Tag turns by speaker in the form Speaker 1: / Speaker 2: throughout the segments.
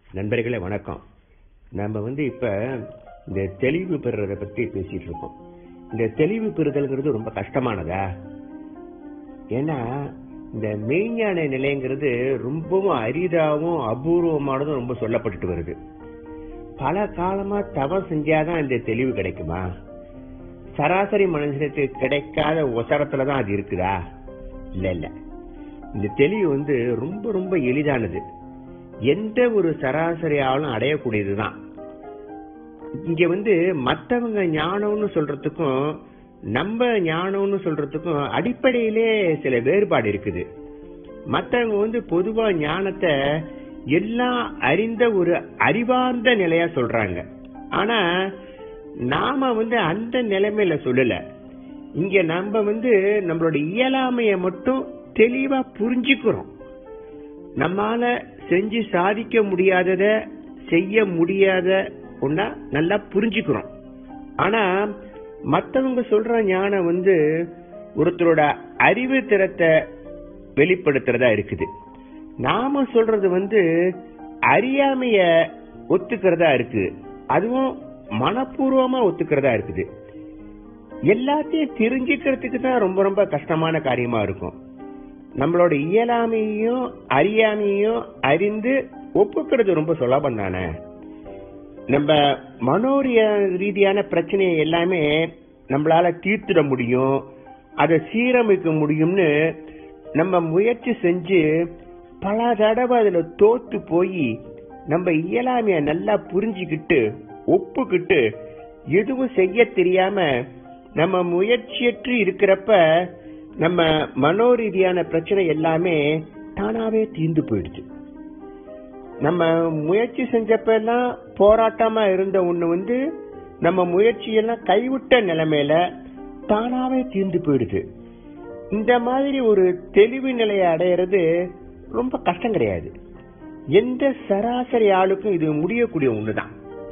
Speaker 1: நண்பர்களே வணக்கம். நம்ம இப்ப இந்த தெளிவு பெறுறத பத்தி பேசிட்டு இருக்கோம். இந்த தெளிவு பெறுதல்ங்கிறது ரொம்ப கஷ்டமானதா? ஏன்னா இந்த மெய்ஞான நிலைங்கிறது ரொம்பவும் அரிதாவும் அபூர்வமானதும் ரொம்ப சொல்லப்பட்டு வருது. பல காலமா தவம் செஞ்சாதான் இந்த தெளிவு கிடைக்குமா? சராசரி மனுஷனுக்கு கிடைக்காத ஒசரத்துலதான் அது இருக்குதா? இல்ல இல்ல. இந்த தெளிவு ரொம்ப ரொம்ப எளிதானது. எந்த ஒரு சராசரி ஆளும் அடையக்கூடியதுதான். இங்க மத்தவங்க ஞானம்னு சொல்றதுக்கும் நம்ம ஞானம்னு சொல்றதுக்கும் அடிப்படையிலே சில வேறுபாடு இருக்குது. மத்தவங்க பொதுவா ஞானத்தை எல்லாம் அறிந்த ஒரு அறிவார்ந்த நிலையா சொல்றாங்க. ஆனா நாம அந்த நிலைமையில சொல்லல. இங்க நம்ம நம்மளோட இயலாமைய மட்டும் தெளிவா புரிஞ்சுக்கிறோம். நம்மால செஞ்சு சாதிக்க முடியாதத செய்ய முடியாத ஒன்னா நல்லா புரிஞ்சுக்கிறோம். ஆனா மத்தவங்க சொல்ற ஞானம் ஒருத்தரோட அறிவு திறத்தை வெளிப்படுத்துறதா இருக்குது. நாம சொல்றது அறியாமைய ஒத்துக்கிறதா இருக்கு. அதுவும் மனப்பூர்வமா ஒத்துக்கிறதா இருக்குது. எல்லாத்தையும் தெரிஞ்சுக்கிறதுக்கு தான் ரொம்ப ரொம்ப கஷ்டமான காரியமா இருக்கும். நம்மளோட இயலாமையும் அறியாமையும் அறிந்து ஒப்புக்கிறது ரொம்ப சுலபம் தானே. நம்ம மனோரிய ரீதியான பிரச்சனையை எல்லாமே நம்மளால தீர்த்திட முடியும், அதை சீரமைக்க முடியும்னு நம்ம முயற்சி செஞ்சு பல தடவை அதுல தோத்து போய் நம்ம இயலாமைய நல்லா புரிஞ்சுக்கிட்டு ஒப்புக்கிட்டு எதுவும் செய்ய தெரியாம நம்ம முயற்சியற்று இருக்கிறப்ப நம்ம மனோரீதியான பிரச்சனை எல்லாமே தானாவே தீர்ந்து போயிடுச்சு. நம்ம முயற்சி செஞ்சப்ப எல்லாம் போராட்டமா இருந்த ஒண்ணு நம்ம முயற்சியெல்லாம் கைவிட்ட நிலைமையில தானாவே தீர்ந்து போயிடுது. இந்த மாதிரி ஒரு தெளிவு நிலையை அடையிறது ரொம்ப கஷ்டம் கிடையாது. எந்த சராசரி ஆளுக்கும் இது முடியக்கூடிய ஒண்ணுதான்.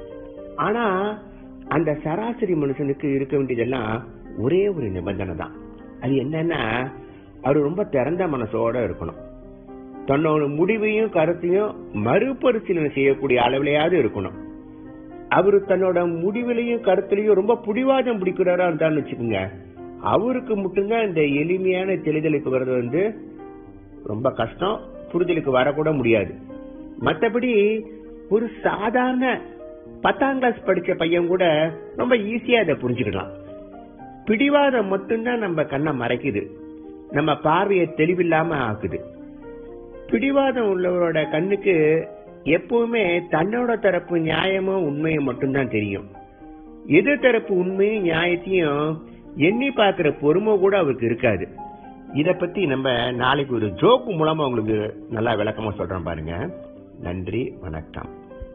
Speaker 1: ஆனா அந்த சராசரி மனுஷனுக்கு இருக்க வேண்டியதெல்லாம் ஒரே ஒரு நிபந்தனை தான். அது என்னன்னா, அவரு ரொம்ப திறந்த மனசோட இருக்கணும். தன்னோட முடிவையும் கருத்தையும் மறுபரிசீலனை செய்யக்கூடிய அளவிலையாவது இருக்கணும். அவரு தன்னோட முடிவிலையும் கருத்திலையும் ரொம்ப புடிவாதம் பிடிக்கிறாரா இருந்தான்னு வச்சுக்கோங்க, அவருக்கு மட்டும்தான் இந்த எளிமையான தெளிதலுக்கு வர்றது ரொம்ப கஷ்டம், புரிதலுக்கு வரக்கூட முடியாது. மற்றபடி ஒரு சாதாரண 10ஆம் கிளாஸ் படிச்ச பையன் கூட ரொம்ப ஈஸியா அதை புரிஞ்சுக்கலாம். பிடிவாதம் மட்டும்தான் நம்ம கண்ணை மறைக்குது, நம்ம பார்வையை தெளிவில்லாம ஆக்குது. பிடிவாதம் உள்ளவரோட கண்ணுக்கு எப்பவுமே தன்னோட தரப்பு நியாயமும் உண்மையும் மட்டும்தான் தெரியும். எதிர் தரப்பு உண்மையும் நியாயத்தையும் எண்ணி பார்க்கிற பொறுமை கூட அவருக்கு இருக்காது. இத பத்தி நம்ம நாளைக்கு ஒரு ஜோக்கு மூலமா உங்களுக்கு நல்லா விளக்கமா சொல்றேன் பாருங்க. நன்றி, வணக்கம்.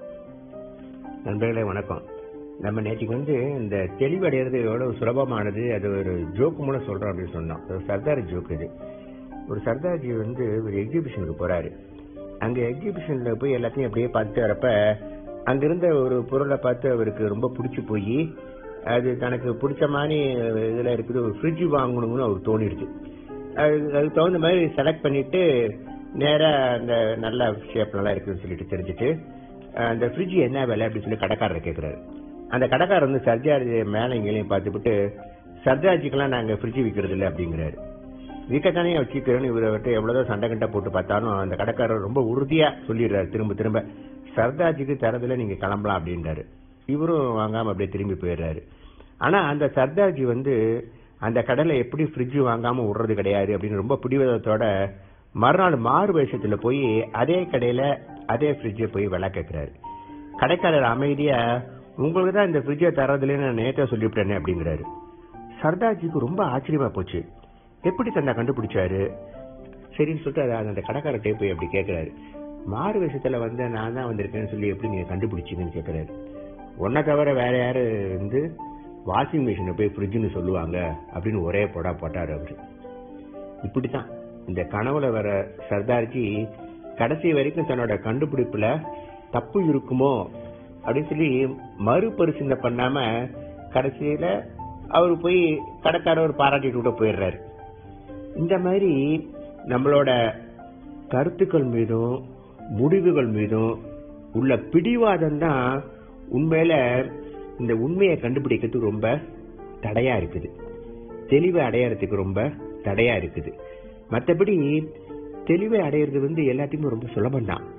Speaker 1: நண்பர்களே வணக்கம். நம்ம நேற்றுக்கு இந்த தெளிவடைகிறது எவ்வளவு சுலபமானது, அது ஒரு ஜோக்கு மூலம் சொல்றோம் அப்படின்னு சொன்னோம். சர்தார் ஜோக்கு. இது ஒரு சர்தார்ஜி ஒரு எக்ஸிபிஷனுக்கு போறாரு. அங்க எக்ஸிபிஷன்ல போய் எல்லாத்தையும் அப்படியே பார்த்துட்டு வரப்ப அங்கிருந்த ஒரு பொருளை பார்த்து அவருக்கு ரொம்ப பிடிச்சி போய் அது தனக்கு பிடிச்ச மாதிரி இதுல இருக்குது ஒரு ஃப்ரிட்ஜ் வாங்கணும்னு அவருக்கு தோணிடுச்சு. அதுக்கு தகுந்த மாதிரி செலக்ட் பண்ணிட்டு நேரா அந்த நல்ல ஷேப் நல்லா இருக்குன்னு சொல்லிட்டு தெரிஞ்சுட்டு அந்த ஃப்ரிட்ஜ் என்ன விலை அப்படின்னு சொல்லி கடைக்காரரை கேட்கிறாரு. அந்த கடைக்காரர் சர்தார்ஜி மேல இங்கேயும் பார்த்துட்டு, சர்தார்ஜிக்கெல்லாம் நாங்க ஃப்ரிட்ஜ் விற்கிறது இல்லை அப்படிங்கிறாரு. விற்கத்தானே வச்சுக்கிறோன்னு இவர்கிட்ட எவ்வளவுதான் சண்டை கண்டா போட்டு பார்த்தாலும் அந்த கடைக்காரர் ரொம்ப உறுதியா சொல்லிடுறாரு திரும்ப திரும்ப, சர்தார்ஜிக்கு தரதுல நீங்க கிளம்பலாம் அப்படின்றாரு. இவரும் வாங்காம அப்படியே திரும்பி போயிடுறாரு. ஆனா அந்த சர்தார்ஜி அந்த கடையில எப்படி ஃப்ரிட்ஜ் வாங்காம விடுறது கிடையாது அப்படின்னு ரொம்ப பிடிவாதத்தோட மறுநாள் மாறு வேஷத்துல போய் அதே கடையில அதே ஃப்ரிட்ஜை போய் விலை கேட்கிறாரு. கடைக்காரர் அமைதியா, உங்களுக்கு தான் இந்த ஃப்ரிட்ஜை தரதுல நான் நேற்றா சொல்லிவிட்டேனே அப்படிங்கிறாரு. சர்தார்ஜிக்கு ரொம்ப ஆச்சரியமா போச்சு. எப்படி தன்னை கண்டுபிடிச்சாரு? சரின்னு சொல்லிட்டு அந்த கடைக்காரர்கிட்ட போய் அப்படி கேட்கிறாரு. மாறு வேஷத்துல நான் தான் வந்திருக்கேன்னு சொல்லி எப்படி நீங்க கண்டுபிடிச்சீங்கன்னு கேட்கிறாரு. ஒன்ன தவிர வேற யாரு வாஷிங் மிஷினை போய் ஃப்ரிட்ஜ்னு சொல்லுவாங்க அப்படின்னு ஒரே போடா போட்டாரு அவரு. இப்படித்தான் இந்த கனவுல வர சர்தார்ஜி கடைசி வரைக்கும் தன்னோட கண்டுபிடிப்புல தப்பு இருக்குமோ அப்படின்னு சொல்லி மறுபரிசீலனை பண்ணாம கடைசியில அவரு போய் கடைக்காரர் பாராட்டிட்டு கூட போயிடுறாரு. இந்த மாதிரி நம்மளோட கருத்துக்கள் மீதும் முடிவுகள் மீதும் உள்ள பிடிவாதம் தான் உண்மையில இந்த உண்மையை கண்டுபிடிக்கிறதுக்கு ரொம்ப தடையா இருக்குது, தெளிவை அடையறதுக்கு ரொம்ப தடையா இருக்குது. மற்றபடி தெளிவை அடையிறது எல்லாத்தையுமே ரொம்ப சுலபம் தான்.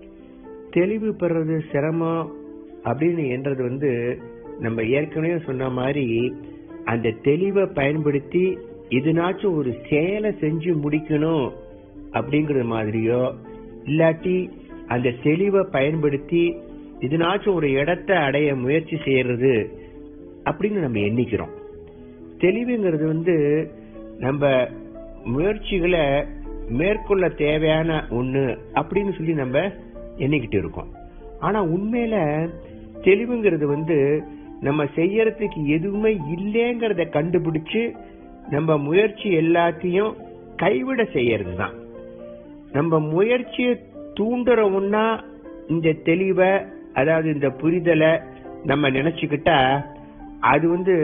Speaker 1: தெளிவு பெறது சிரமம் அப்படின்னு என்றது நம்ம ஏற்கனவே சொன்ன மாதிரி அந்த தெளிவை பயன்படுத்தி இதுனாச்சும் ஒரு செயலை செஞ்சு முடிக்கணும் அப்படிங்கறது மாதிரியோ, இல்லாட்டி அந்த தெளிவை பயன்படுத்தி இதுனாச்சும் ஒரு இடத்தை அடைய முயற்சி செய்யறது அப்படின்னு நம்ம எண்ணிக்கிறோம். தெளிவுங்கிறது நம்ம முயற்சிகளை மேற்கொள்ள தேவையான ஒண்ணு அப்படின்னு சொல்லி நம்ம எண்ணிக்கிட்டு இருக்கோம். ஆனா உண்மையில தெளிவுங்கிறது நம்ம செய்யறதுக்கு எதுவுமே இல்லைங்கிறத கண்டுபிடிச்சு நம்ம முயற்சி எல்லாத்தையும் கைவிட செய்யறது தான். நம்ம முயற்சியை தூண்டுறோம்னா இந்த தெளிவை, அதாவது இந்த புரிதலை நம்ம நினைச்சுக்கிட்டா அது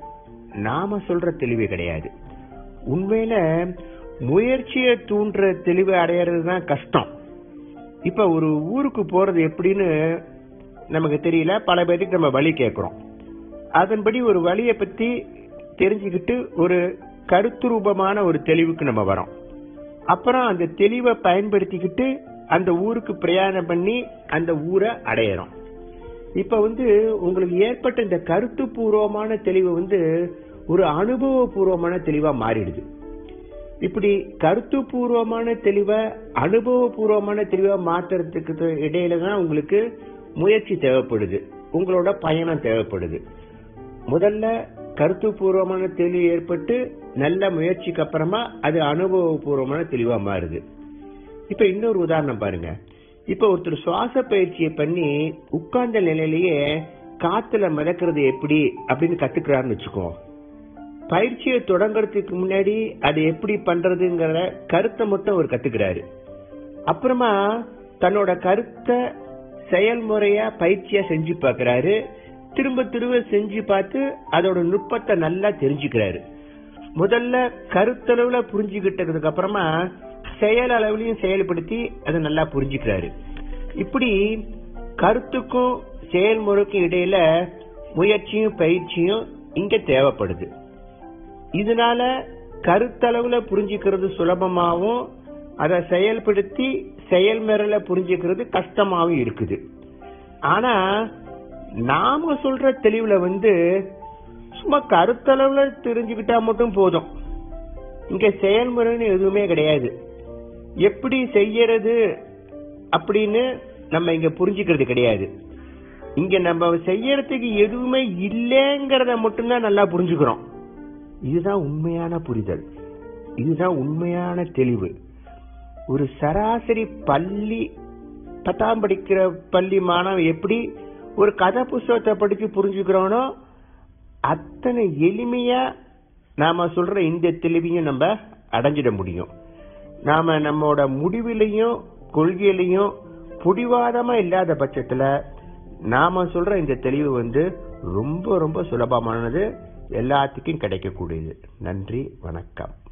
Speaker 1: நாம சொல்ற தெளிவு கிடையாது. உண்மையில முயற்சியை தூண்டுற தெளிவை அடையிறது தான் கஷ்டம். இப்ப ஒரு ஊருக்கு போறது எப்படின்னு நமக்கு தெரியல, பல பேருக்கு நம்ம வழி கேட்கிறோம். அதன்படி ஒரு வழியை பத்தி தெரிஞ்சுக்கிட்டு ஒரு கருத்து ரூபமான ஒரு தெளிவுக்கு நம்ம வரோம். அப்புறம் அந்த தெளிவை பயன்படுத்திக்கிட்டு அந்த ஊருக்கு பிரயாணம் பண்ணி அந்த ஊரை அடையிறோம். இப்ப உங்களுக்கு ஏற்பட்ட இந்த கருத்து பூர்வமான தெளிவு ஒரு அனுபவபூர்வமான தெளிவா மாறிடுது. இப்படி கருத்து பூர்வமான தெளிவை அனுபவபூர்வமான தெளிவா மாத்துறதுக்கு இடையில தான் உங்களுக்கு முயற்சி தேவைப்படுது, உங்களோட பயணம் தேவைப்படுது. முதல்ல கருத்து பூர்வமான தெளிவு ஏற்பட்டு நல்ல முயற்சிக்கு அப்புறமா அது அனுபவபூர்வமான தெளிவா மாறுது. இப்ப இன்னொரு உதாரணம் பாருங்க. இப்ப ஒருத்தர் சுவாச பயிற்சியை பண்ணி உட்கார்ந்த நிலையிலேயே காத்துல மிதக்கிறது எப்படி அப்படின்னு கத்துக்கிறாருன்னு வச்சுக்கோ. பயிற்சியை தொடங்கறதுக்கு முன்னாடி அது எப்படி பண்றதுங்கிற கருத்தை மட்டும் அவர் கத்துக்கிறாரு. அப்புறமா தன்னோட கருத்தை செயல்முறையா பயிற்சியா செஞ்சு பாக்குறாரு. திரும்ப திரும்ப செஞ்சு பார்த்து அதோட நுட்பத்தை நல்லா தெரிஞ்சுக்கிறாரு. முதல்ல கருத்தளவுல புரிஞ்சுக்கிட்டதுக்கு அப்புறமா செயல் அளவுலையும் செயல்படுத்தி அதை நல்லா புரிஞ்சுக்கிறாரு. இப்படி கருத்துக்கும் செயல்முறைக்கும் இடையில முயற்சியும் பயிற்சியும் இங்க தேவைப்படுது. இதனால கருத்தளவுல புரிஞ்சுக்கிறது சுலபமாவும் அதை செயல்படுத்தி செயல்முறையில புரிஞ்சுக்கிறது கஷ்டமாவும் இருக்குது. ஆனா நாம சொல்ற தெளிவுல சும்மா கருத்தளவுல தெரிஞ்சுக்கிட்டா மட்டும் போதும். இங்க செயல்முறைன்னு எதுவுமே கிடையாது. எப்படி செய்யறது அப்படின்னு நம்ம இங்க புரிஞ்சுக்கிறது கிடையாது. இங்க நம்ம செய்யறதுக்கு எதுவுமே இல்லைங்கிறத மட்டும்தான் நல்லா புரிஞ்சுக்கிறோம். இதுதான் உண்மையான புரிதல், இதுதான் உண்மையான தெளிவு. ஒரு சராசரி பள்ளி 10ஆம் படிக்கிற பள்ளி மாணவன் எப்படி ஒரு கதை புஸ்தகத்தை படிச்சு புரிஞ்சுக்கிறோனோ அத்தனை எளிமையா நாம சொல்ற இந்த தெளிவையும் நம்ம அடைஞ்சிட முடியும். நாம நம்மோட முடிவிலையும் கொள்கையிலையும் புடிவாதமா இல்லாத பட்சத்துல நாம சொல்ற இந்த தெளிவு ரொம்ப ரொம்ப சுலபமானது, எல்லாத்துக்கும் கிடைக்கக்கூடியது. நன்றி, வணக்கம்.